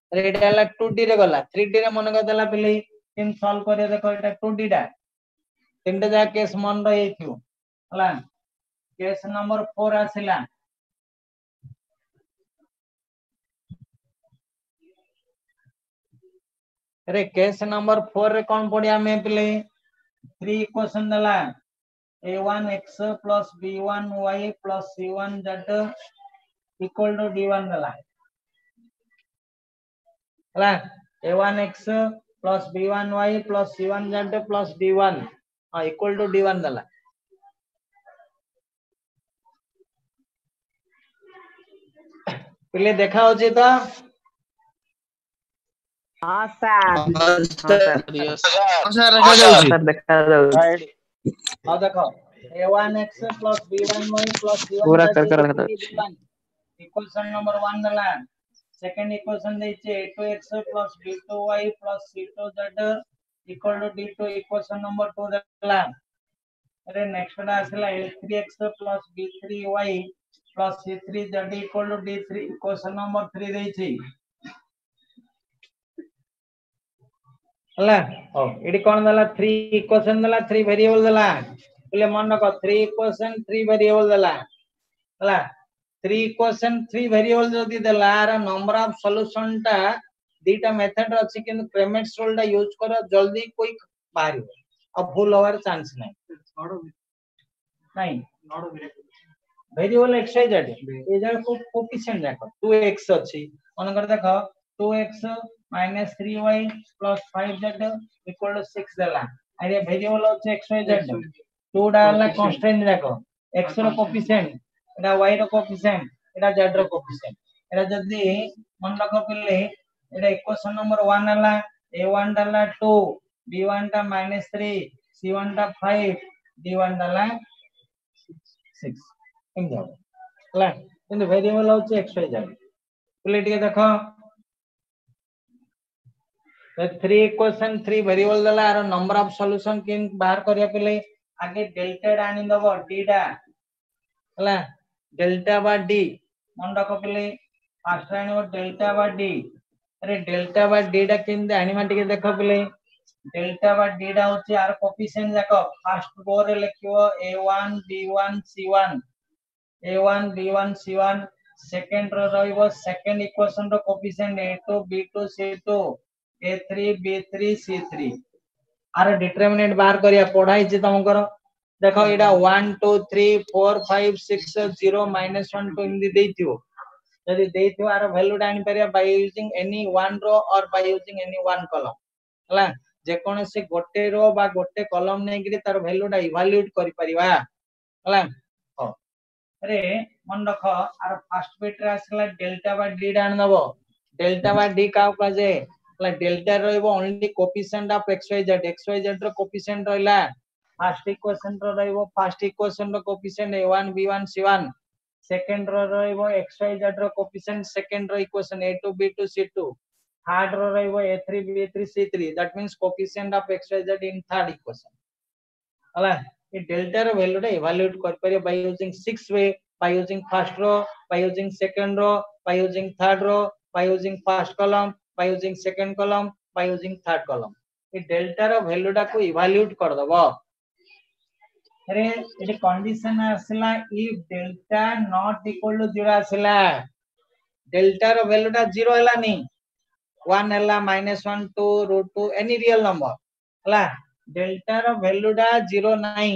एटा हला 2d रे गला 3d रे मन कर देला पिले किन सॉल्व करे देखो एटा 2d टा तीनटा जा केस मन रही थियो हला केस नंबर 4 आसिला अरे केस नंबर 4 रे कौन पढ़िया में पिले 3 इक्वेशन दला a1x plus b1y plus c1z equal to d1 दला हला a1x plus b1y plus c1z plus d1 हां इक्वल टू d1 दला पिले देखा होची तो हां सर सर रखा जाउची सर देखा जाउची हां देखो a1x plus b1y plus पूरा c1z कर रखा इक्वेशन नंबर 1 दला सेकंड इक्वेशन देचे a2x plus b2y plus c2z equal to d2 equation number 2 दला अरे नेक्स्ट टा आसला a3x plus b3y plus c3z equal to d3 equation number 3 देची हला ओ एडी कोन दला 3 इक्वेशन दला 3 वेरिएबल दला बोले मन रखो 3 इक्वेशन 3 वेरिएबल दला हला 3 इक्वेशन 3 वेरिएबल जदी दला आर नंबर ऑफ सॉल्यूशन टा दीटा मेथड अछि किंतु क्रेमेट्स रूल टा यूज करो जल्दी क्विक बाहर अब भूल होवार चांस नहीं वेरिएबल x y z ए जड़ को कोफिशिएंट देखो 2x अछि मन कर देखो 2x minus 3y plus 5z equal to 6 दला अरे वेरिएबल होचे x y z 2 डाला कांस्टेंट देखो x रो कोफिशिएंट एटा y रो कोफिशिएंट एटा z रो कोफिशिएंट एटा जदी मन रखो पले एटा इक्वेशन नंबर 1 हला a1 डाला 2 b1 टा -3 c1 टा 5 d1 डाला 6 इन जाओ हला किंतु वेरिएबल होचे x y z पले टिके देखो 3 इक्वेशन 3 वेरिएबल दला आरो नंबर ऑफ सॉल्यूशन किन बाहर करिया पले आगे डेल्टा डानी दबो d डा हला डेल्टा बा d मन रखो पले फास्ट आनिबो डेल्टा बा d अरे डेल्टा बा d डा किन आनिमा टिके देखो पले डेल्टा बा d डा होची आर कोफिशिएंट देखो फास्ट बोर लिखियो a1 b1 c1 a1 b1 c1 second row रहइबो सेकंड इक्वेशन रो coefficient a2 b2 c2 a3 b3 c3 आर डिटरमिनेंट बाहर करिया पढ़ाई जे तुम करो देखो एडा 1 2 3 4 5 6 0 -1 2 इंदी देथियो यदि देथियो आर वैल्यू डानि परिया by using any one row or by using any one column हला जे कोन से गोटे रो बा गोटे कॉलम नै गिरी तार वैल्यू डा इवैल्यूएट करि परिबा हला हो अरे मन रखो आर फर्स्ट बिट रे आसला डेल्टा बा d डान दबो डेल्टा बा d का काजे like delta रहइबो only coefficient of xyz रो coefficient रहला फर्स्ट इक्वेशन रो रहइबो फर्स्ट इक्वेशन रो coefficient a1 b1 c1 second row रहइबो xyz रो coefficient second row equation a2 b2 c2 third row रहइबो a3 b3 c3 that means coefficient of xyz in third equation हला ये delta रो value रे evaluate कर परियो by using six way by using first row by using second row by using third row by using first column by using second column by using third column ये delta रो value टा को evaluate कर दबो अरे एडी condition आसला if delta not equal to 0 आसला डेल्टा रो वैल्यू टा 0 हला नी 1 हला -1 2 √2 एनी रियल नंबर हला डेल्टा रो वैल्यू टा 0 नाही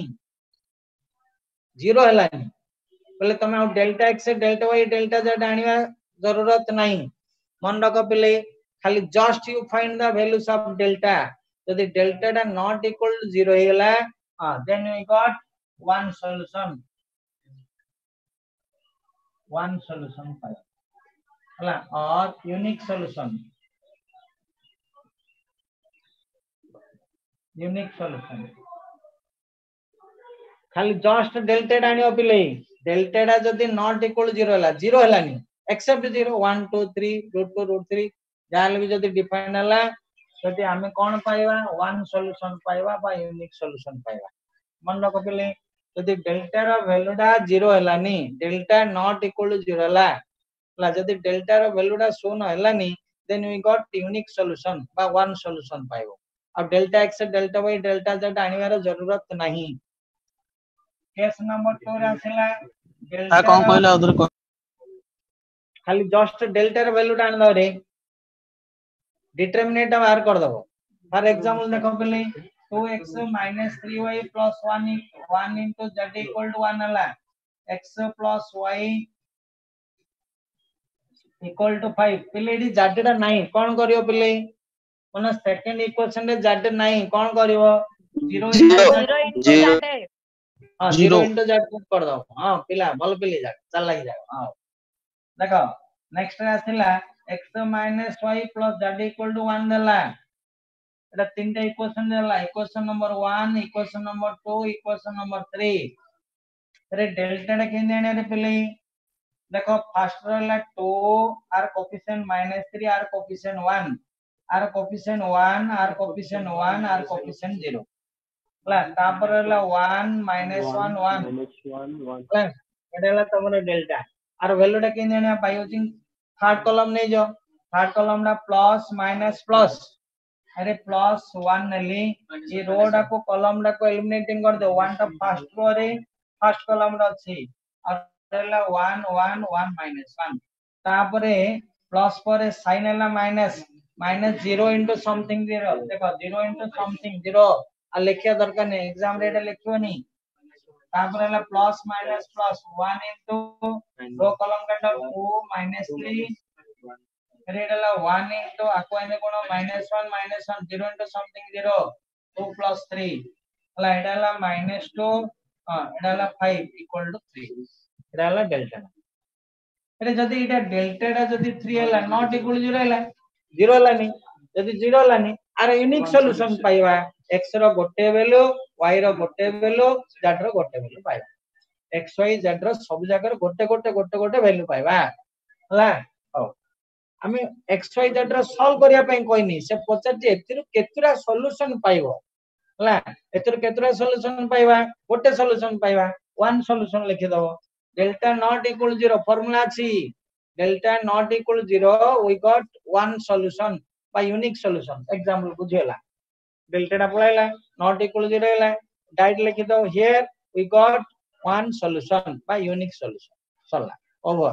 0 हला नी बोले तमे delta x delta y delta z आनिवा जरूरत नाही मन रखो पले खाली just you find the values of delta यदि डेल्टा टा नॉट इक्वल टू 0 हेला then we got one solution पाए हला और यूनिक सॉल्यूशन खाली जस्ट डेल्टा डानियो पिले डेल्टा टा जदी नॉट इक्वल 0 हला 0 हला नी एक्सेप्ट 0 1 2 3 √2 √3 जाल भी जदी डिफाइन हला जदी हमें कोन पाइबा वन सॉल्यूशन पाइबा बा यूनिक सॉल्यूशन पाइबा मन रखो पिले जदी डेल्टा रो वैल्यू टा 0 हला नी डेल्टा नॉट इक्वल 0 हला जदी डेल्टा रो वैल्यू टा 0 हला नी then we got unique solution बा one solution पाइबो अब delta x delta y delta z आनिवार जरूरत नहीं केस नंबर 2 रे आसिला डेल्टा कौन कहला उधर को खाली जस्ट डेल्टा रे वैल्यू आन दो रे डिटरमिनेंट बाहर कर दबो फॉर एग्जांपल देखो पहले 2x minus 3y plus 1 into z equal to 1 हला x plus y equal to 5 पहले एडी z टा नाही कोन करियो पहले माने सेकंड इक्वेशन रे z नाही कोन करियो 0 into z हां 0 into z कर दो हां पिला भल पिले जा चल लागि जा हां देखो नेक्स्ट रे आसिला x minus y plus z equal to 1 देला एटा तीनटा इक्वेशन देला equation number 1 equation number 2 equation number 3 रे डेल्टा टा केने आने रे पहले देखो फर्स्ट रहला 2 आर कोएफिशिएंट -3 आर कोएफिशिएंट 1 आर कोएफिशिएंट 1 आर कोएफिशिएंट 1 आर कोएफिशिएंट 0 ला तापर रहला 1 -1 1 ला एटाला तमरे डेल्टा आर वैल्यू टा केने आने पाइयो थिंक थर्ड कॉलम नै जो थर्ड कॉलम रा प्लस माइनस प्लस अरे प्लस 1 नली ये रो डा को कॉलम डा को एलिमिनेटिंग कर दो 1 टा फर्स्ट रो रे फर्स्ट कॉलम रा अछि और रहला 1 1 1 -1 तापरे प्लस परे साइन हला माइनस -0 into समथिंग 0 देखो 0 into समथिंग 0 आ लिखिया दरकार नै एग्जाम रे एटा लिखियो नी तापरे हला plus minus plus 1 into row column काटा 2 -3 रेडला 1 into aqua ine कोन -1 0 into something 0 2 plus 3 हला एडाला -2 एडाला 5 equal to 3 एडाला डेल्टा एटा जदी एटा डेल्टा टा जदी 3 हला नॉट इक्वल 0 हला 0 हला नि जदी 0 हला नि आर यूनिक सॉल्यूशन पाइबा x रो गोटे वैल्यू y रो गोटे वैल्यू z रो गोटे वैल्यू पाइबा x y z रो सब जगह गोटे वैल्यू पाइबा हला ओ आमे x y z रो सॉल्व करिया पई कोइनी से पचार जे एतिरु केतुरा सॉल्यूशन पाइबो हला एतिरु केतुरा सॉल्यूशन पाइबा गोटे सॉल्यूशन पाइबा वन सॉल्यूशन लिखि दबो डेल्टा नॉट इक्वल 0 फार्मूला अछि delta not equal 0 we got one solution by unique solution example बुझेला डेल्टा टा पळाइला नॉट इक्वल 0 हला डाइट लिखि दो here we got one solution by unique solution सला ओवर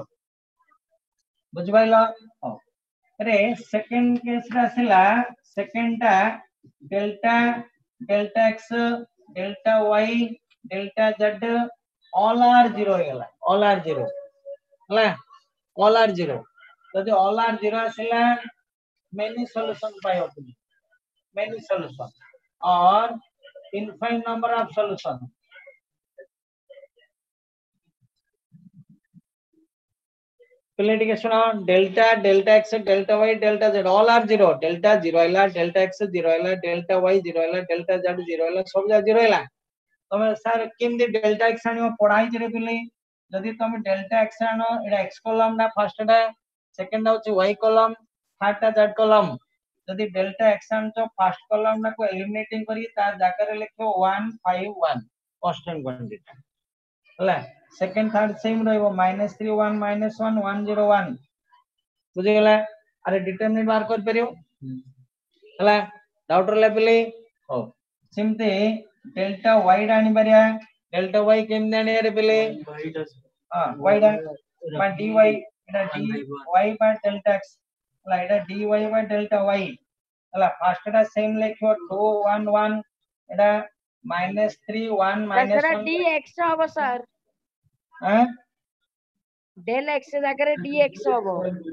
बुझ पाइला अरे सेकंड केस रा आसिला सेकंड टा delta delta x delta y delta z all are 0 हेला ऑल आर 0 हला ऑल आर 0 जदी ऑल आर 0 आसिला मेनी सॉल्यूशन पाइ अपनी many solution or infinite number of solution पहले ठीक है सुनो delta delta x delta y delta z all are 0 delta 0 हला डेल्टा x 0 हला डेल्टा y 0 हला डेल्टा z 0 हला सब जा 0 हला तमे सर केमदी डेल्टा x आनियो पढाई जरे पहले जदी तमे डेल्टा x आनो एडा x कॉलम ना फर्स्ट टा सेकंड होची y कॉलम थर्ड टा z कॉलम जदी डेल्टा x आनो फर्स्ट कॉलम ना को एलिमिनेटिंग करी ता जाकर लिखो 1 5 1 कांस्टेंट क्वांटिटी हला सेकंड थर्ड सेम रहइबो -3 1 -1 1 0 1 बुझे गेला अरे डिटरमिनेंट बार कर परियो हला डाउट रहला पले हो सिमते डेल्टा y डानी परिया डेल्टा y केम दाने रे पले हां y डा बा dy Etah dy by delta x हला एटा dy by डेल्टा y हला फर्स्ट टा सेम लिखो 2 1 1 एटा -3 1 -1 dx हबो सर हां डेल x जाकर dx हबो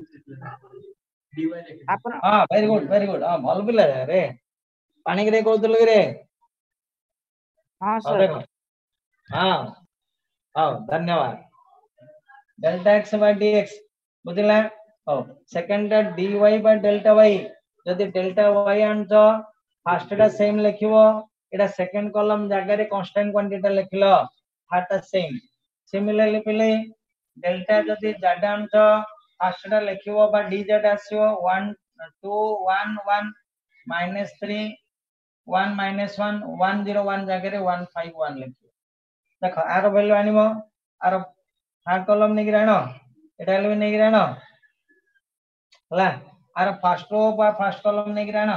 आपण हां वेरी गुड हां भल पिला रे पानी रे कहतल रे हां हां सर देखो हां हां धन्यवाद डेल्टा x by dx बुझला हो सेकंड टा dy by डेल्टा y जदी डेल्टा y आनतो फर्स्ट टा सेम लिखिबो एटा सेकंड कॉलम जागा रे कांस्टेंट क्वांटिटी लिखलो थर्ड टा सेम सिमिलरली पहले डेल्टा जदी z आनतो फर्स्ट टा लिखिबो बा dz आसीबो 1 2 1 1 -3 1 -1 1 0 1 जागा रे 1 5 1 लिखिबो देखो आरो वैल्यू आनिबो आरो थर्ड कॉलम नै गिरानो एटा ले नै गिरानो हला आर फर्स्ट रो बा फर्स्ट कॉलम नै गिराना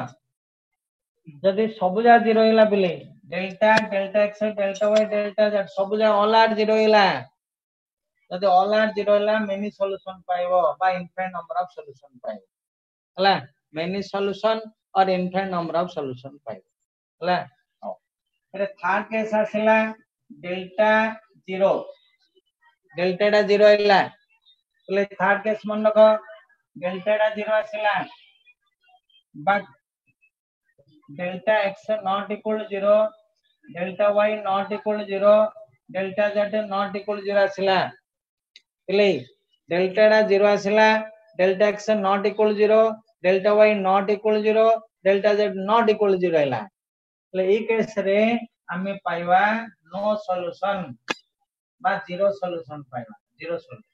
जदि सबुजा 0 हिला बिले delta delta x delta y delta z सबुजा ऑल आर 0 हिला जदि ऑल आर 0 हिला मेनी सॉल्यूशन पाइबो बा इनफाइनाइट नंबर ऑफ सॉल्यूशन पाइबो हला many solution or infinite number of solution पाइबो हला फिर थर्ड केस आसिला डेल्टा 0 डेल्टा टा 0 हिला बोले थर्ड केस मन रखो डेल्टा टा 0 आसिला but delta x not equal 0 delta y not equal 0 delta z not equal 0 आसिला बोले डेल्टा टा 0 आसिला delta x not equal 0 delta y not equal 0 delta z not equal 0 हिला बोले ई केस रे हमें पाइबा नो सॉल्यूशन बा जीरो सॉल्यूशन पाइबा जीरो सॉल्यूशन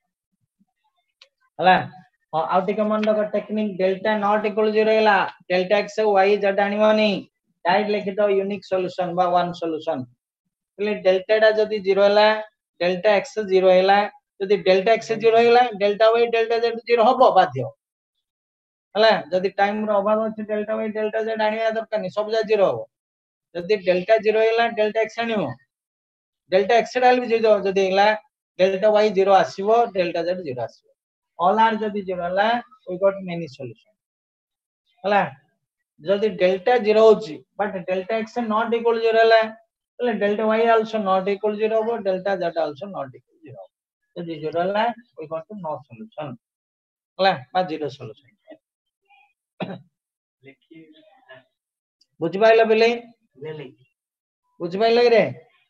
हला आउट के मन रख टेक्निक डेल्टा नॉट इक्वल 0 हिला डेल्टा x y z आनिवानी डायरेक्ट लिखि दो यूनिक सॉल्यूशन बा वन सॉल्यूशन बोले डेल्टा टा जदी 0 हिला डेल्टा x 0 हिला जदी डेल्टा x 0 हिला डेल्टा y डेल्टा z 0 हबो बाध्य हला जदी टाइम रो अभाव अछि डेल्टा y डेल्टा z आनिया दरकार नि सब जा 0 हबो जदी डेल्टा 0 हिला डेल्टा x आनियो डेल्टा x डाल भी जो जदी हिला डेल्टा y 0 आसीबो डेल्टा z 0 आसीबो ऑल आर जदी 0 हला वी गॉट मेनी सॉल्यूशन हला जदी डेल्टा 0 होची but delta x not equal 0 हला तले delta y also not equal 0 हो delta z also not equal 0 जदी 0 हला we got to no solution हला बा जीरो सॉल्यूशन लिखि बुझ पाइलो बिले बुझ पाइलो रे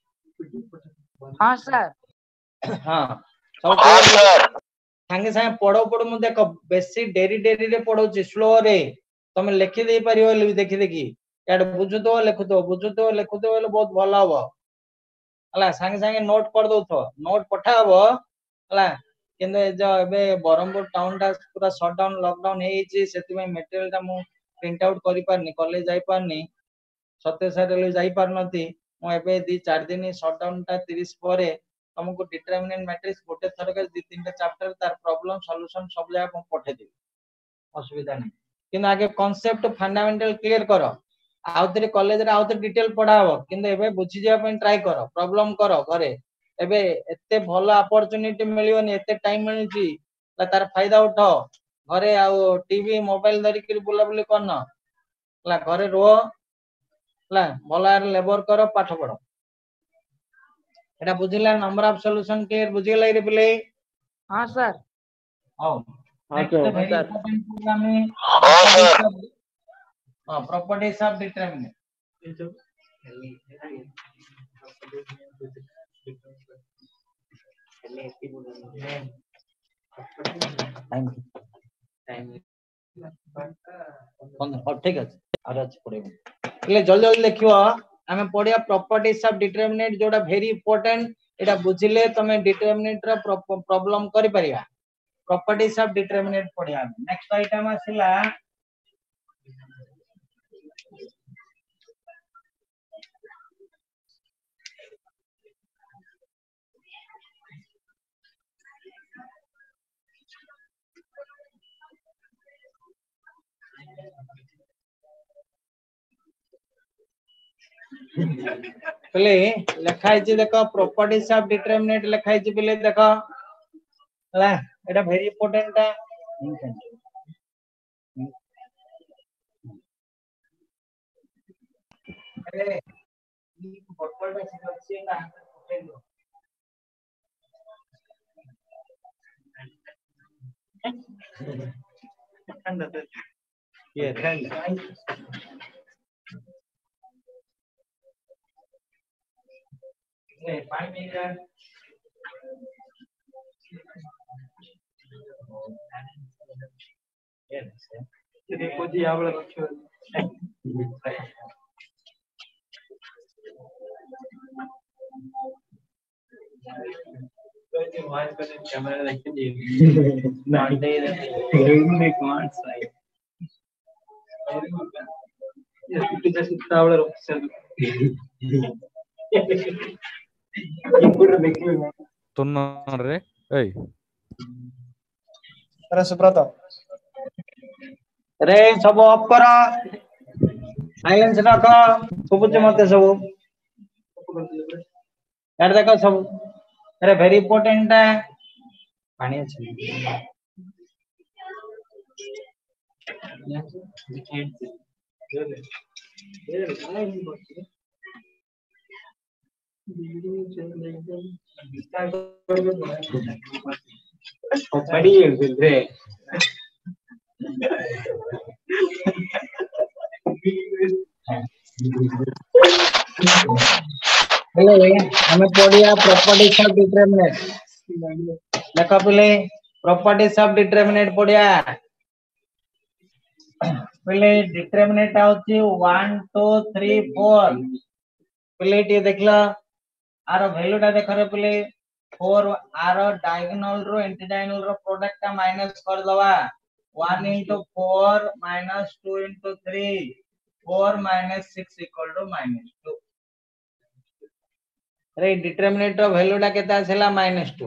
हाँ सर हां सब क्लियर संगे संगे पढ़ो पढ़ो मु देखो बेसी डेरी डेरी रे पढ़ो छी स्लो रे तुम लिखि दे परियो ले देखि देखि याड बुझु तो लिखु तो बोले बहुत भलो हबो हला संगे संगे नोट कर दो तो नोट पठा हबो हला किंतु ए जो एबे बरमपुर टाउन टा पूरा शट डाउन लॉकडाउन हे छी सेति में मटेरियल टा मु प्रिंट आउट करि पारनी कॉलेज जाई पारनी सत्य सारे जाई पारनती मु एबे 2-4 दिन शट डाउन टा 30 परे तुमको डिटरमिनेंट मैट्रिक्स गोटे थर के 2-3 टा चैप्टर तार प्रॉब्लम सॉल्यूशन सब जगह हम पठे दे असुविधा नहीं किंतु आगे कांसेप्ट फंडामेंटल क्लियर करो आउतरे कॉलेज रे आउतरे डिटेल पढ़ाबो किंतु एबे बुझी जा पे ट्राई करो प्रॉब्लम करो घरे एबे एते भलो अपॉर्चुनिटी मिलियोनी एते टाइम मिलची ला तार फायदा उठाओ घरे आ टीवी मोबाइल धरि के बुला बुली करना ला घरे रो ला भला लेबर करो पाठ पढ़ो एटा बुझिला नंबर ऑफ सॉल्यूशन क्लियर बुझिला रे बिले हाँ सर आओ हाँ next sir very important program है properties of determinant ठीक है आज पड़े जल्दी जल्दी देखियो हमें पढ़िया प्रॉपर्टीज ऑफ डिटरमिनेंट जोटा वेरी इंपोर्टेंट एटा बुझिले तमे डिटरमिनेंट रा प्रॉब्लम करि परिया प्रॉपर्टीज ऑफ डिटरमिनेंट पढ़िया नेक्स्ट आइटम आसिला पहले लिखा है देखो प्रॉपर्टीज ऑफ डिटरमिनेंट लिखा है पहले देखो ला एटा वेरी इंपोर्टेंट है अरे ये प्रॉपर्टी से ना ये देखो जी आप लोग कैमरा देखते सुब्रत रे सब ऑफ कर साइलेंस रख सुबुच मते सब यार देखो सब अरे वेरी इंपोर्टेंट है पानी अच्छे बड़ी रे हेलो भैया हमें पढ़िया प्रॉपर्टीज ऑफ डिटरमिनेट देखो पहले प्रॉपर्टीज ऑफ डिटरमिनेट पढ़िया पहले डिटरमिनेट होची 1 2 3 4 पहले ये देखला आरो वैल्यूटा देखो रे पहले 4 आरो डायगोनल रो एंटी डायगोनल रो प्रोडक्ट का माइनस कर दवा 1 into 4 minus 2 into 3 4 minus 6 equal to -2 अरे डिटरमिनेट रो वैल्यूटा केता छला -2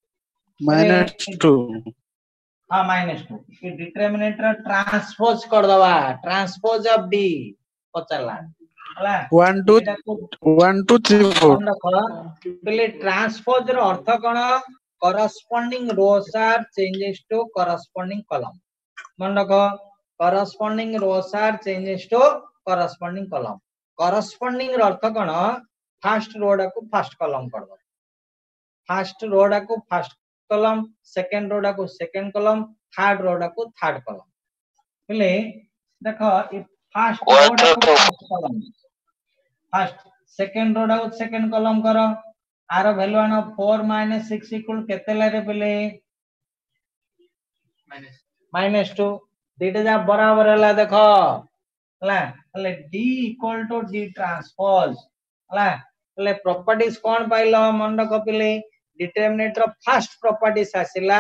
-2 हां -2 ये डिटरमिनेट रो ट्रांसपोज कर दवा ट्रांसपोज ऑफ डी पचला हला 1 2 3 4 पहले ट्रांसपोज रो अर्थ कोन corresponding rows are changes to corresponding column मन रखो corresponding rows are changes to corresponding column corresponding रो अर्थ कोन फर्स्ट रो को फर्स्ट कॉलम कर दो फर्स्ट रो को फर्स्ट कॉलम सेकंड रो को सेकंड कॉलम थर्ड रो को थर्ड कॉलम पहले देखो ये फर्स्ट रो को first column first second row को सेकंड कॉलम करो आरो वैल्यू आनो 4 - 6 इक्वल केते लारे पहले -2 दीटा जा बराबर हला देखो हला हले d equal to d transpose हला हले प्रॉपर्टीज कोन पाइलो मन रखो पहले डिटरमिनेट रो फर्स्ट प्रॉपर्टीज आसिला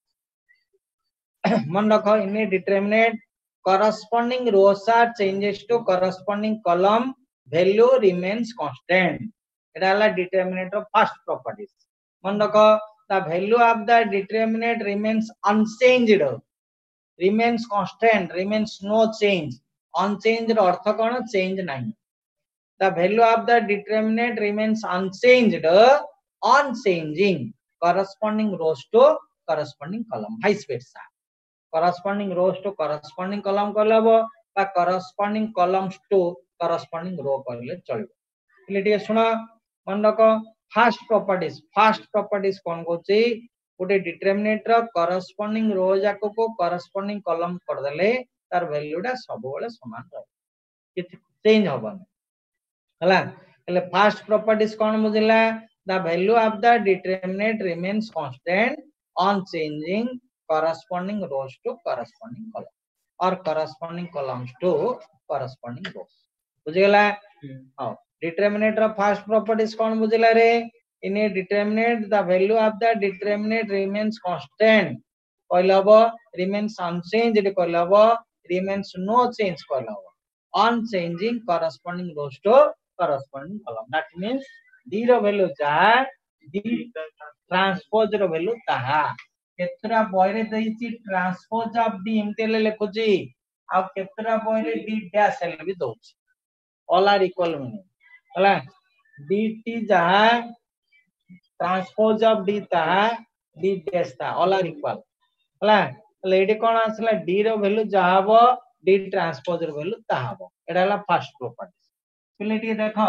मन रखो इने determinant corresponding rows are changes to corresponding column value remains constant एटा हला डिटरमिनेट रो फर्स्ट प्रॉपर्टीज मन रखो the value of the determinant remains unchanged remains constant remains no change unchanged अर्थ कोन चेंज नहीं the value of the determinant remains unchanged unchanging corresponding rows to corresponding column vice versa corresponding rows to corresponding column करलबो बा corresponding columns to corresponding row करले चलबो इले सुना मन रखो फर्स्ट प्रॉपर्टीज कोन कोची गोटे डिटरमिनेट रो corresponding रो जाको को corresponding column कर देले तार वैल्यूटा सब बेले समान रहे किछ चेंज होबन हला એટલે ફર્સ્ટ પ્રોપર્ટીઝ કોણ बुझिला the value of the determinant remains constant unchanging corresponding rows to corresponding column or corresponding columns to corresponding rows बुझिला हां determinant रो फर्स्ट प्रॉपर्टीज कोण बुझिला रे in a determinant the value of the determinant remains constant कहलबो remains unchanged कहलबो remains no change कहलबो unchanging corresponding rows to corresponding column that means d रो value जा d transpose रो value ताहा केतरा बॉयरे देइची ट्रांसपोज ऑफ d इमतेले लिखुची आ केतरा बॉयरे d डैश एल भी दोची ऑल आर इक्वल मीनिंग हला dt जा ट्रांसपोज ऑफ d ताहा d डैश ता ऑल आर इक्वल हला लेडी कोन आसला d रो वैल्यू जा हबो d ट्रांसपोज रो वैल्यू ता हबो एडा हला फर्स्ट प्रॉपर्टी पहले टी देखो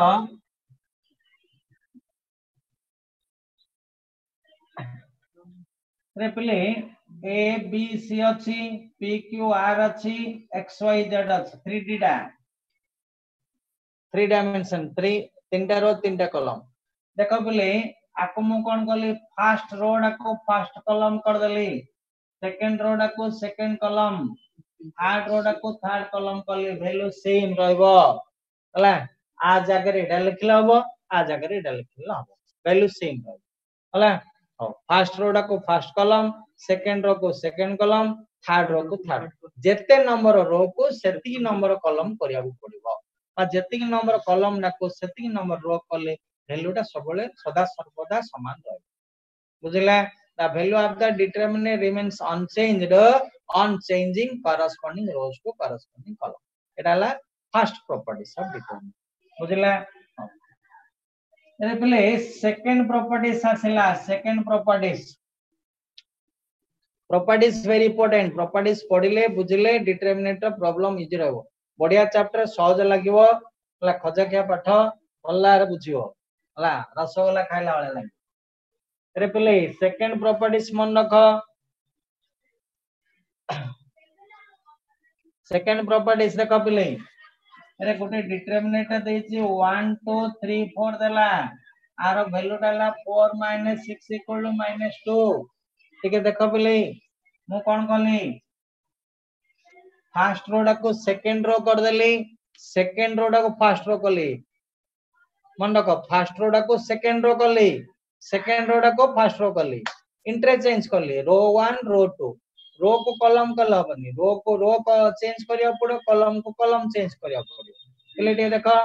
रे पहले a b c अछि p q r अछि x y z अछि 3d टा 3 डायमेंशन 3 टा रो 3 टा कॉलम देखो पहले आको मु कोन करली फर्स्ट रो को फर्स्ट कॉलम कर देली सेकंड रो को सेकंड कॉलम थर्ड रो को थर्ड कॉलम करली वैल्यू सेम रहबो हला आ जगह एडा लिखला हबो आ जगह एडा लिखला हबो वैल्यू सेम रहबो हला फर्स्ट रो को फर्स्ट कॉलम सेकंड रो को सेकंड कॉलम थर्ड रो को थर्ड जेते नंबर रो को सेति नंबर कॉलम करिया पड़िबो आ जेति नंबर कॉलम ना को सेति नंबर रो करले वैल्यूटा सबले सदा सर्वदा समान रहबो बुझिला the value of the determinant remains unchanged on changing corresponding rows to corresponding column. एटा ला first properties of determinant बुझिला एरे पहले second properties आसिला second properties very important properties पढिले बुझिले determinant problem इजी रहबो बढ़िया चैप्टर सहज लागिवो हला खजाखिया पाठ भल्ला रे बुझियो हला रसगोला खाइला वाला लागे एरे पहले second properties मन रख second properties देखो पहले अरे गोटे डिटरमिनेंट देछि 1 2 3 4 देला आरो वैल्यू डाला 4 - 6 = -2 ठीक है देखो पहले मु कोन करली फर्स्ट रो को सेकंड रो कर देली सेकंड रो को फर्स्ट रो करली मन रखो फर्स्ट रो को सेकंड रो करली सेकंड रो को फर्स्ट रो करली इंटरचेंज करली रो 1 रो 2 रो को कॉलम कल हबनी रो को चेंज करिया पड़ो कॉलम को कॉलम चेंज करिया पड़ो क्लियर देखो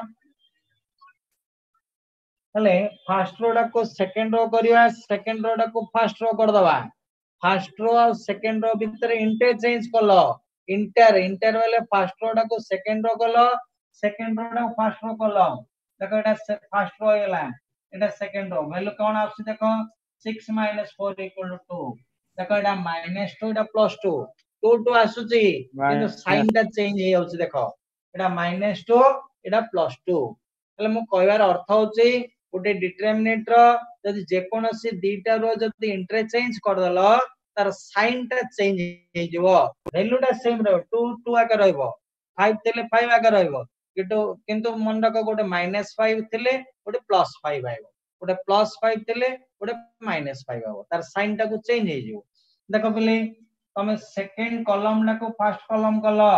तले फर्स्ट रो को सेकंड रो करिया सेकंड रो को फर्स्ट रो कर दबा फर्स्ट रो और सेकंड रो भीतर इंटरचेंज कलो इंटर वाले फर्स्ट रो को सेकंड रो कलो सेकंड रो को फर्स्ट रो कलो देखो एटा फर्स्ट रो हैला एटा सेकंड रो वैल्यू कोन आसी देखो 6 - 4 = 2 देखो एटा -2 एटा +2 2 2 आसुची किंतु साइन टा चेंज हे होची देखो एटा -2 एटा +2 तले मु कहवार अर्थ होची गोटे डिटरमिनेंट रो जदी जे कोनोसी दीटा रो जदी इंटरचेंज कर दलो तार साइन टा चेंज हे जबो वैल्यू टा सेम रहबो 2 2 आके रहबो 5 थिले 5 आके रहबो किंतु मन रखो गोटे -5 थिले गोटे +5 आइबो गोटे +5 थिले गोटे -5 आबो तार साइन टा को चेंज हे जबो देखो पहले तुम सेकंड कॉलम ला को फर्स्ट कॉलम कलो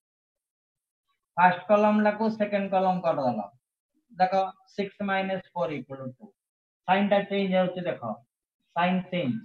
फर्स्ट कॉलम ला को सेकंड कॉलम कर दलो देखो 6 - 4 = 2 साइन टा चेंज होची देखो साइन चेंज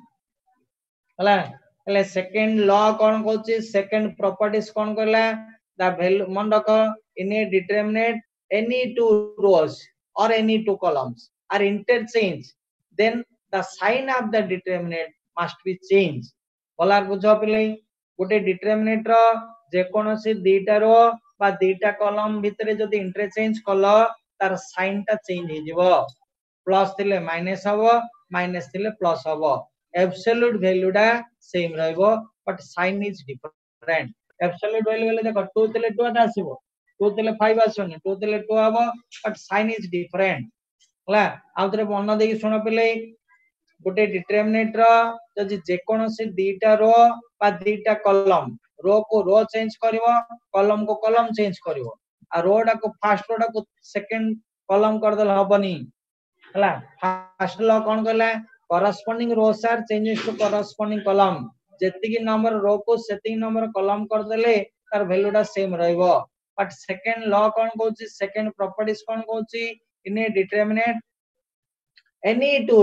हला हले सेकंड लॉ कोन कोची सेकंड प्रॉपर्टीज कोन कहला द वैल्यू मन रखो in a determinant any two rows or any two columns are interchange then the sign of the determinant must be change बोलार बुझो पले गोटे डिटरमिनेंट रो जे कोनोसी दीटा रो बा दीटा कॉलम भितरे जदी इंटरचेंज कलो तार साइन टा चेंज हे जिवो प्लस थिले माइनस हबो माइनस थिले प्लस हबो एब्सोल्यूट वैल्यू टा सेम रहबो but sign is different absolute value ले देखो 2 थिले 2 टा आसीबो 2 थिले 5 आसोनी 2 थिले 2 हबो बट साइन इज डिफरेंट हला आउतरे बन्न देकी सुनो पले गोटे डिटरमिनेंट रो जदी जे कोनोसी दीटा रो बा दीटा कॉलम रो को रो चेंज करिवो कॉलम को कॉलम चेंज करिवो आ रो डा को फर्स्ट रो डा को सेकंड कॉलम कर देला हबनी हला फर्स्ट लॉ कोन कहला corresponding rows are changes to corresponding column जेति की नंबर रो को सेति नंबर कॉलम कर देले तार वैल्यू डा सेम रहइबो बट सेकंड लॉ कोन कहउची सेकंड प्रॉपर्टीज कोन कहउची in a determinant any two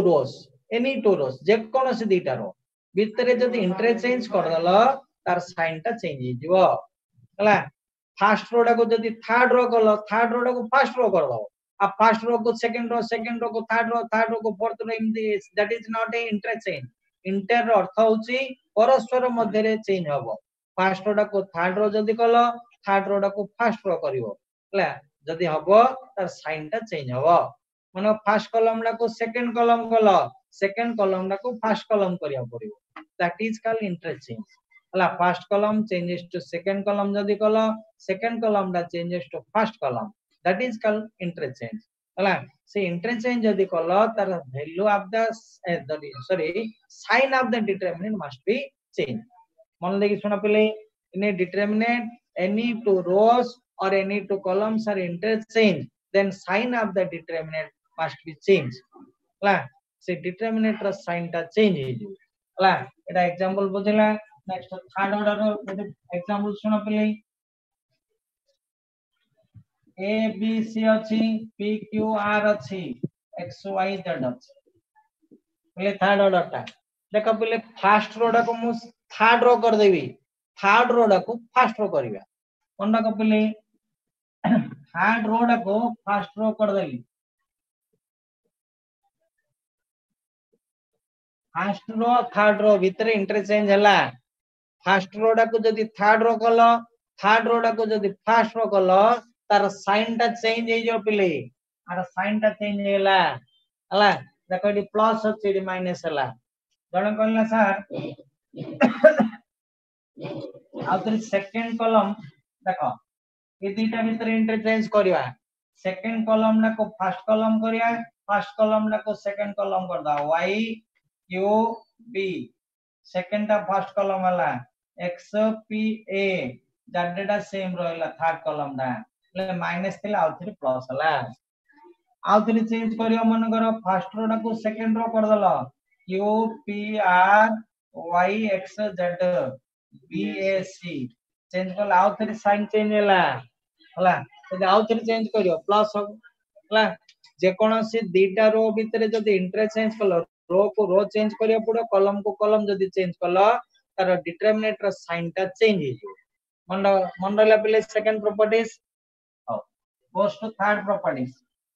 rows जे कोन से दीटा रो भीतर जदी इंटरचेंज कर दलो तार साइन टा चेंज हे जिवो हला फर्स्ट रो डा को जदी थर्ड रो कलो थर्ड रो डा को फर्स्ट रो कर दो आ फर्स्ट रो को सेकंड रो को थर्ड रो को fourth row in this that is not a interchange inter अर्थ होची परस्पर मध्य रे चेंज हबो फर्स्ट रो डा को थर्ड रो जदी कलो थर्ड रो डा को फर्स्ट रो करिवो हला जदी हबो तार साइन टा चेंज हबो माने फर्स्ट कॉलम ला को सेकंड कॉलम कलो सेकंड कॉलम ला को फर्स्ट कॉलम करिया पड़िवो दैट इज कॉल्ड इंटरचेंज हला first column changes to second column जदी कलो सेकंड कॉलम दा changes to first column that is called interchange हला से इंटरचेंज जदी कलो तार value of the sign of the determinant must be change मन लेके सुना पहले in a determinant any two rows or any two columns are interchanged then sign of the determinant must be changed ला से determinant रा sign टा change हे जो ला एटा एग्जांपल बुझिला नेक्स्ट थर्ड ऑर्डर रो एग्जांपल सुनो पहले ए बी सी अछि पी क्यू आर अछि एक्स वाई जेड अछि पहले थर्ड ऑर्डर टा देखो पहले फर्स्ट रो को मु थर्ड रो कर देबी थर्ड रो को फर्स्ट रो करबा कोन को पहले थर्ड रो को फर्स्ट रो कर देली फर्स्ट रो थर्ड रो भीतर इंटरचेंज हला फास्ट रो डाको जदी थर्ड रो कल थर्ड रो डाको जदी फर्स्ट रो कल तार साइन टा चेंज हे जो पिले आर साइन टा चेंज हेला हला देखो एडी प्लस अछि एडी माइनस हला जण कहला सर आउतरी सेकंड कॉलम देखो ये दीटा भीतर इंटरचेंज करिया सेकंड कॉलम ना को फर्स्ट कॉलम करिया फर्स्ट कॉलम ना को सेकंड कॉलम कर दा y q b सेकंड टा फर्स्ट कॉलम वाला x p a जाडेटा सेम रहला थर्ड कॉलम दा ले माइनस थिला आउतरी प्लस हला आउतरी चेंज करियो मन करो फर्स्ट रो ना को सेकंड रो कर दलो q p r y x z b a c change कर आउतरी साइन चेंज हला हला तो आउतरी चेंज करियो प्लस हला जे कोनोसी दीटा रो भीतर जदी इंटरचेंज कलो रो को रो चेंज करियो पड़ो कॉलम को कॉलम जदी चेंज कलो तार डिटरमिनेंट रो साइन टा चेंज हे जो मंडला पिले सेकंड प्रॉपर्टीज हो गोस टू थर्ड प्रॉपर्टीज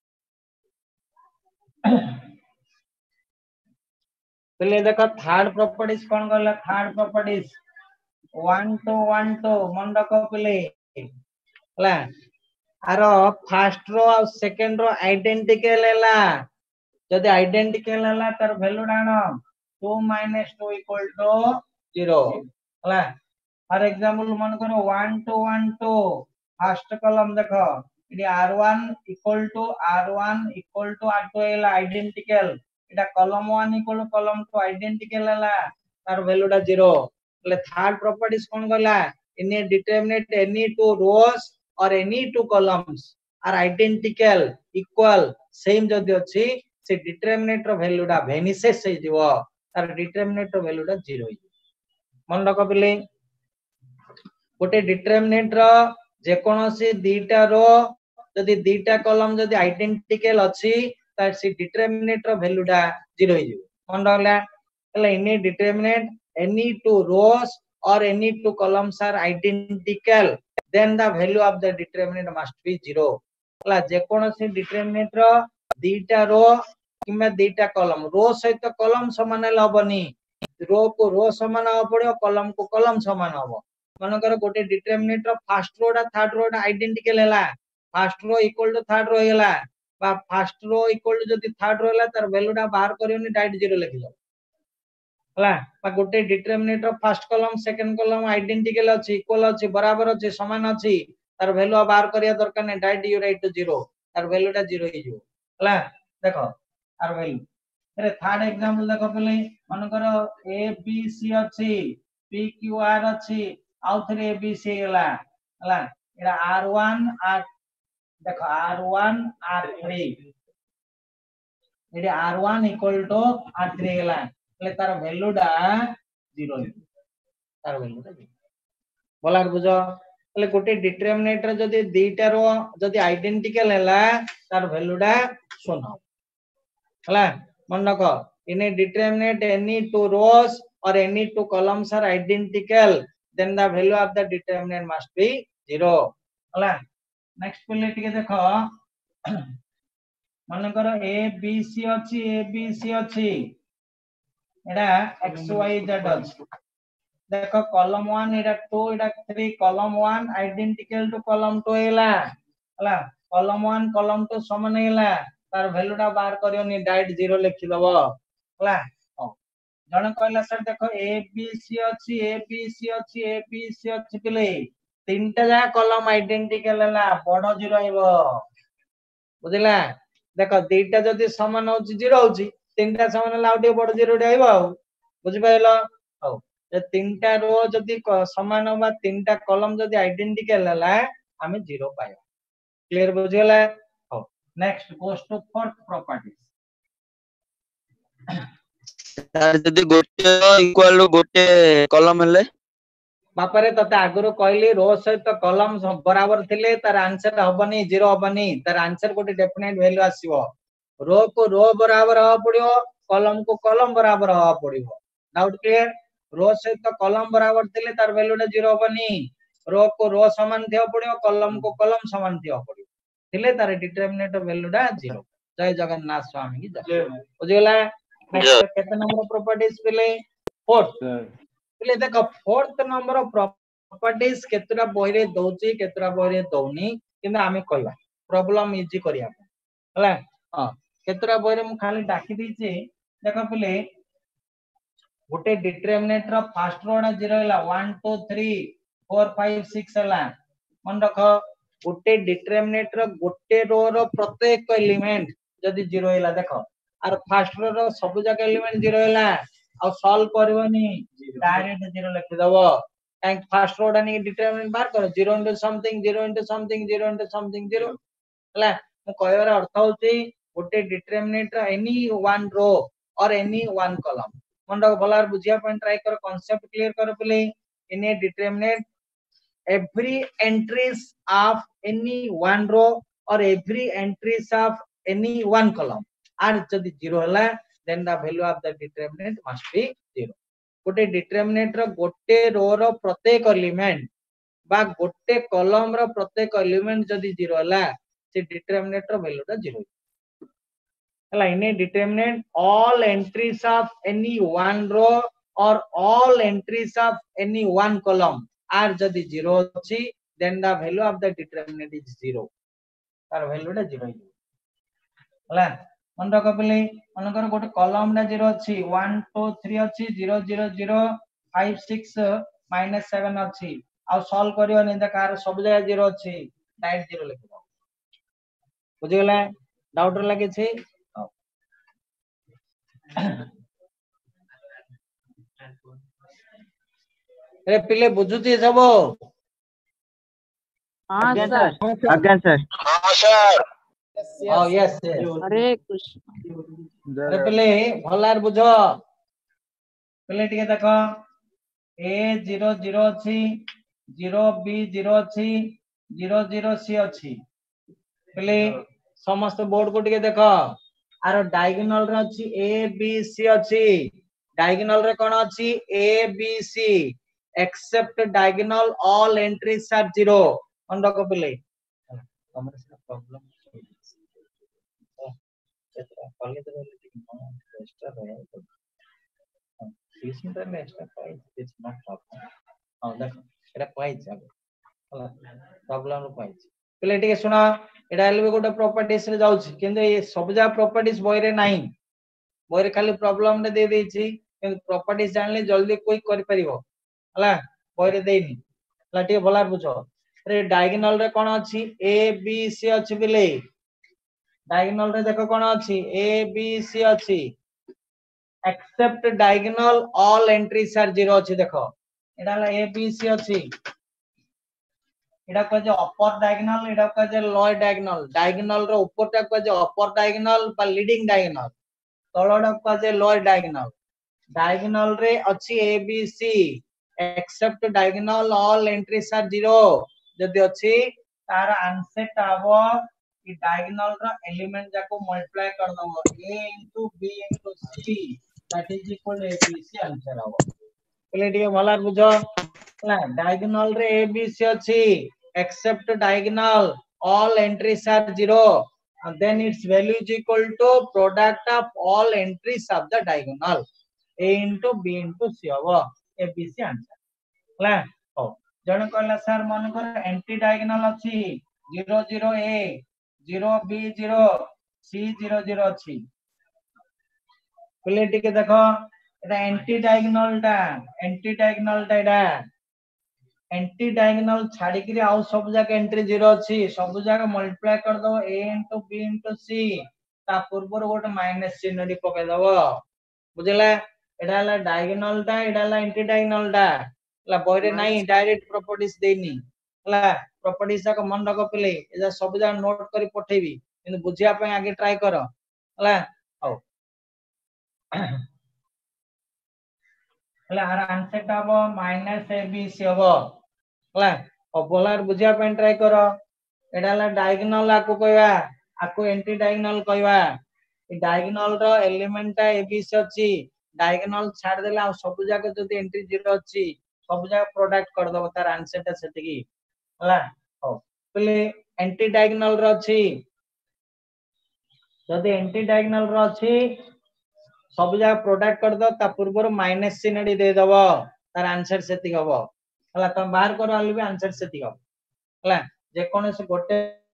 पहले देखो थर्ड प्रॉपर्टीज कोन गला थर्ड प्रॉपर्टीज 1 2 मंडक पिले हला आरो फर्स्ट रो और सेकंड रो आइडेंटिकल हैला जदी आइडेंटिकल हैला तार वैल्यू डानो 2 - 2 = 0 हला फॉर एग्जांपल मन करो 1 2 1 2 फर्स्ट कॉलम देखो इडी r1 = r1 = r2 हैला आइडेंटिकल एटा कॉलम 1 = कॉलम 2 आइडेंटिकल हैला तार वैल्यू डा 0 ले थर्ड प्रॉपर्टीज कोन गला in determinant any two rows or any two columns are identical equal same जदी अछि से डिटरमिनेंट रो वैल्यू डा वेनिसेस हे दिवो तार डिटरमिनेंट रो वैल्यू डा 0 हे मन रख बिले गोटे डिटरमिनेंट रो जे कोनोसी दीटा रो जदी दीटा कॉलम जदी आइडेंटिकल अछि तार से डिटरमिनेंट रो वैल्यू डा 0 हे दिवो मन रहला हला in determinant any two rows or any two columns are identical then the value of the determinant must be 0 हला जे कोनोसी डिटरमिनेंट रो दीटा रो किमे दीटा कॉलम रो सहित कॉलम समान हबनी रो को रो समान हो पड़ियो कॉलम को कॉलम समान हबो मनकर गोटे डिटरमिनेंट रो फर्स्ट रो डा थर्ड रो डा आइडेंटिकल हैला first row equal to third row हैला बा फर्स्ट रो इक्वल टू जदी थर्ड रो हैला तार वैल्यू डा बाहर करियोनी डायरेक्ट 0 लिखि दो हला बा गोटे डिटरमिनेंट रो first column second column identical अछि इक्वल अछि बराबर अछि समान अछि तार वैल्यू बाहर करिया दरकार नै डायरेक्ट यू राइट टू 0 तार वैल्यू डा 0 हे जो हला देखो तार वैल्यू अरे थर्ड एग्जांपल देखो पले मन करो ए बी सी अछि पी क्यू आर अछि आउ थरे ए बी सी हला हला एरा r1 r देखो r1 r3 AD r1 = r3 हला ले तार वैल्यू डा 0 तार वैल्यू डा 0 बोलार बुझो ले गोटे डिटरमिनेंट रे जदी दीटा रो जदी आइडेंटिकल हैला तार वैल्यू डा 0 हला मन रखो in determinant any two rows or any two columns are identical then the value of the determinant must be 0 हला नेक्स्ट पले टिके देखो मन करो a b c अछि एडा x y z अछि देखो कॉलम 1 एडा 2 एडा 3 कॉलम 1 आइडेंटिकल टू कॉलम 2 हला कॉलम 1 कॉलम 2 समान हैला तार वैल्यू डा बाहर करियो नि डायरेक्ट 0 लिखि दबो हला जण कहला सर देखो a b c अछि पिले तीनटा जा कॉलम आइडेंटिकल हला बड़ 0 आइबो बुझिला देखो दीटा जदी समान होची 0 होची तीनटा समान हला आउटे बड़ 0 डे आइबो बुझि पाइलो हो जे तीनटा रो जदी समान होबा तीनटा कॉलम जदी आइडेंटिकल हला हमें 0 पाइबो क्लियर बुझिला हो next goes to fourth property sir जदी गोटे इक्वल गोटे कॉलम हेले बापारे तते आगरो कहली रो सहित कॉलम बराबर थिले तार आंसर हबनी 0 हबनी तार आंसर गोटे डेफिनेट वैल्यू आसीबो रो को रो बराबर हो पड़ियो कॉलम को कॉलम बराबर हो पड़ियो डाउट क्लियर रो सहित कॉलम बराबर थिले तार वैल्यू डा 0 हबनी रो को रो समान थियो पड़ियो कॉलम को कॉलम समान थियो पड़ियो थिले तार डिटरमिनेंट वैल्यू डा 0 जय जगन्नाथ स्वामी की जय बुझिला नेक्स्ट केते नंबर प्रॉपर्टीज पिले फोर्थ बोले देखो फोर्थ नंबर ऑफ प्रॉपर्टीज केतरा बही रे दउची केतरा बही रे दउनी किंतु आमे कहला प्रॉब्लम इजी करिया हला हां केतरा बही रे मु खाली डाकी दीची देखो पिले गोटे डिटरमिनेंट रो फर्स्ट रो ना 0 हला 1 2 3 4 5 6 हला मन रखो गोटे डिटरमिनेंट रो गोटे रो रो प्रत्येक एलिमेंट जदी 0 हला देखो आर फर्स्ट रो रो सब जगह एलिमेंट 0 हला आ सॉल्व करबनी डायरेक्ट 0 लिख दबो एंड फर्स्ट रो डानी डिटरमिनेंट बार करो 0 into something 0 into something 0 into something 0 हला मु कहबार अर्थ होची गोटे डिटरमिनेंट रो any one row or any one column मन रखो भलार बुझिया पॉइंट ट्राई करो कांसेप्ट क्लियर करो पले in a determinant every entries of any one row or every entries of any one column are जदि 0 हला then the value of the determinant must be 0 गोटे डिटरमिनेंट रो गोटे रो रो प्रत्येक एलिमेंट बा गोटे कॉलम रो प्रत्येक एलिमेंट जदि 0 हला से डिटरमिनेंट रो वैल्यू ता 0 हला in a determinant all entries of any one row or all entries of any one column are जदि 0 अछि then the value of the determinant is 0 तार वैल्यू ता 0 हला मन रख पले मन कर गोटे कॉलम ना 0 अछि 1 2 3 अछि 0 0 0 5 6 -7 अछि आ सॉल्व करियो नि त कार सब जगह 0 अछि डायरेक्ट 0 लिख दो बुझि गेला डाउट लागे छै रे पिले बुझुती सब हाँ सर आज्ञा सर हां यस हरे कृष्ण रे पिले भलार बुझो पिले टिके देखो a 0 0 अछि 0 b 0 अछि 0 0 c अछि पिले समस्त बोर्ड को टिके देखो आरो डायगोनल रे अछि a b c अछि डायगोनल रे कोन अछि a b c except diagonal all entries are 0 on रखो पिले हमर से प्रॉब्लम कॉलेज रे एक्स्ट्रा रहे फीस में extra price it's not problem हां देखो एटा प्राइस हला प्रॉब्लम रो प्राइस पिले टिके सुना एटा एलबे गोटे प्रॉपर्टीज रे जाउछि किंतु ए सब जा प्रॉपर्टीज बही रे नाही बही रे खाली प्रॉब्लम ने दे देछि किंतु प्रॉपर्टीज जानले जल्दी कोई कर परिबो हला बही रे देनी हला टिके भलार बुझो रे डायगोनल रे कोन अछि a b c अछि बिले डायगोनल रे देखो कोन अछि a b c अछि except diagonal all entries are 0 अछि देखो एडा ला a b c अछि एडा को जे अपर डायगोनल एडा को जे लोअर डायगोनल डायगोनल रो ऊपर टा को जे अपर डायगोनल बा लीडिंग डायगोनल तळडा को जे लोअर डायगोनल डायगोनल रे अछि a b c except diagonal all entries are 0 जदि अछि तार आंसर ता हबो कि डायगोनल रो एलिमेंट जाको मल्टीप्लाई कर दबो a into b into c that is equal to a b c answer हबो पहिले टिके भलार बुझो ना डायगोनल रे a b c अछि except diagonal all entries are 0 and then its value is equal to product of all entries of the diagonal a into b into c हबो a b c answer हला हो जण कहला sir मन कर anti diagonal अछि 0 0 a 0 b 0 c 0 0 अछि पहिले टिके देखो एटा एंटी डायगोनल टा एटा एंटी डायगोनल छाडी करी आउ सब जगह एंट्री 0 अछि सब जगह मल्टीप्लाई कर दो a into b into c ता पूर्वर गोटे माइनस चिन्ह डी पके दबो बुझला एटा हला डायगोनल टा एटा हला एंटी डायगोनल टा हला बहिरे नाही डायरेक्ट प्रॉपर्टीज देनी हला प्रॉपर्टीज का मन रखो पिले एजा सब जा नोट करी पठेबी किंतु बुझिया पे आगे ट्राई करो हला हो हला आर आंसर ता हबो -abc हबो हला ओ बोलार बुझिया पे ट्राई करो एटा हला डायगोनल आको कहवा आको एंटी डायगोनल कहवा ए डायगोनल रो एलिमेंट ता abc अछि डायगोनल छाड़ देला आ सब जगह जदी एंट्री 0 अछि सब जगह प्रोडक्ट कर दबो तार आंसर ता सेतिकी हला हो पले एंटी डायगोनल रो अछि जदी एंटी डायगोनल रो अछि सब जगह प्रोडक्ट कर दो ता पूर्वर माइनस चिन्ह डी दे दबो तार आंसर सेति हबो हला तुम बाहर करो आलु भी आंसर सेति हबो हला जे कोन से गोटे